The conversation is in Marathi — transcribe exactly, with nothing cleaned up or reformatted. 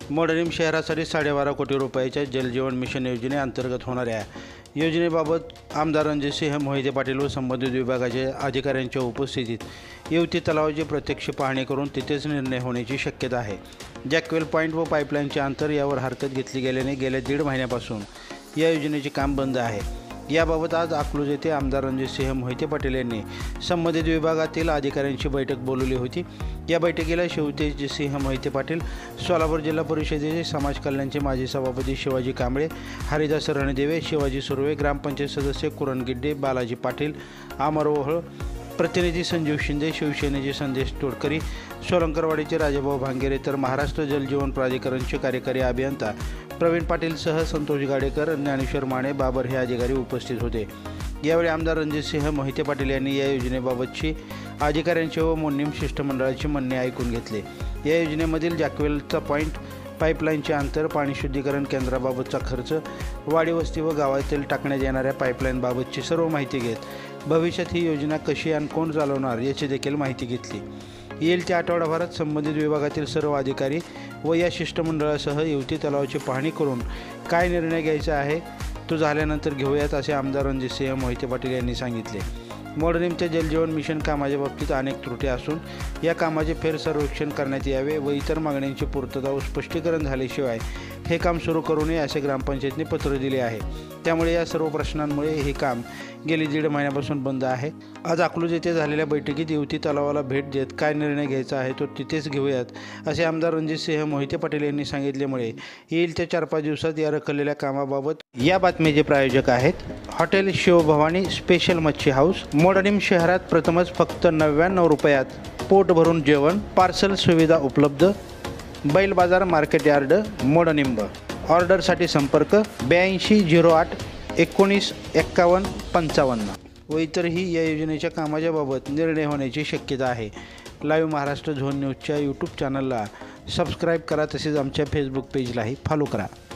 मोडणीम शहरासाठी साडेबारा कोटी रुपयाच्या जलजीवन मिशन योजनेअंतर्गत होणाऱ्या योजनेबाबत आमदार रणजितसिंह मोहिते पाटील व संबंधित विभागाच्या अधिकाऱ्यांच्या उपस्थितीत येवती तलावाची प्रत्यक्ष पाहणी करून तिथेच निर्णय होण्याची शक्यता आहे। जॅकवेल पॉईंट व पाईपलाईनचे अंतर यावर हरकत घेतली गेल्याने गेल्या दीड महिन्यापासून या योजनेचे काम बंद आहे। याबाबत आज अकलूज येथे आमदार रणजितसिंह मोहिते पाटील यांनी संबंधित विभागातील अधिकाऱ्यांची बैठक बोलवली होती। या बैठकीला शिवतेजसिंह मोहिते पाटील, सोलापूर जिल्हा परिषदेचे समाज कल्याणचे माजी सभापती शिवाजी कांबळे, हरिदास रणदेवे, शिवाजी सुर्वे, ग्रामपंचायत सदस्य कुरण गिड्डे, बालाजी पाटील, अमर ओहळ, प्रतिनिधी संजीव शिंदे, शिवसेनेचे संदेश तोडकरी, सोलंकरवाडीचे राजाभाऊ भांगेरे तर महाराष्ट्र जलजीवन प्राधिकरणचे कार्यकारी अभियंता प्रवीण पाटीलसह संतोष गाडेकर, ज्ञानेश्वर माने, बाबर हे अधिकारी उपस्थित होते। यावेळी आमदार रणजितसिंह मोहिते पाटील यांनी या योजनेबाबतची अधिकाऱ्यांचे व मोडणीम शिष्टमंडळाचे म्हणणे ऐकून घेतले। या योजनेमधील जॅकवेलचा पॉईंट, पाईपलाईनचे अंतर, पाणी शुद्धीकरण केंद्राबाबतचा खर्च, वाडी वस्ती व गावातील टाकण्यात येणाऱ्या पाईपलाईनबाबतची सर्व माहिती घेत भविष्यात ही योजना कशी आणि कोण चालवणार याची देखील माहिती घेतली। येईल त्या आठवडाभरात संबंधित विभागातील सर्व अधिकारी व या शिष्टमंडळासह येवती तलावाची पाहणी करून काय निर्णय घ्यायचा आहे तो झाल्यानंतर घेऊयात, असे आमदार रणजितसिंह मोहिते पाटील यांनी सांगितले। मोडणीमच्या जलजीवन मिशन कामाच्या बाबतीत अनेक त्रुटी असून या कामाचे फेरसर्वेक्षण करण्यात यावे व इतर मागण्यांची पूर्तता व स्पष्टीकरण झाल्याशिवाय हे काम सुरू करू नये असे ग्रामपंचायतीने पत्र दिले आहे। त्यामुळे या सर्व प्रश्नांमुळे हे काम गेली दीड महिन्यापासून बंद आहे। आज अकलूज येथे झालेल्या बैठकीत येवती तलावाला भेट देत काय निर्णय घ्यायचा आहे तो तिथेच घेऊयात असे आमदार रणजितसिंह मोहिते पाटील यांनी सांगितल्यामुळे येईल त्या चार पाच दिवसात या रखडलेल्या कामाबाबत या बातमीचे प्रायोजक आहेत हॉटेल शिवभवानी स्पेशल मच्छी हाऊस। मोडणीम शहरात प्रथमच फक्त नव्याण्णव रुपयात पोट भरून जेवण, पार्सल सुविधा उपलब्ध। बैल बाजार मार्केट यार्ड मोडणीम। ऑर्डरसाठी संपर्क ब्याऐंशी झिरो आठ एकोणीस एक्कावन्न पंचावन्न व इतरही या योजनेच्या कामाच्या बाबत निर्णय होण्याची शक्यता आहे। लाईव्ह महाराष्ट्र झोन न्यूजच्या यूट्यूब चॅनलला सबस्क्राईब करा, तसेच आमच्या फेसबुक पेजलाही फॉलो करा।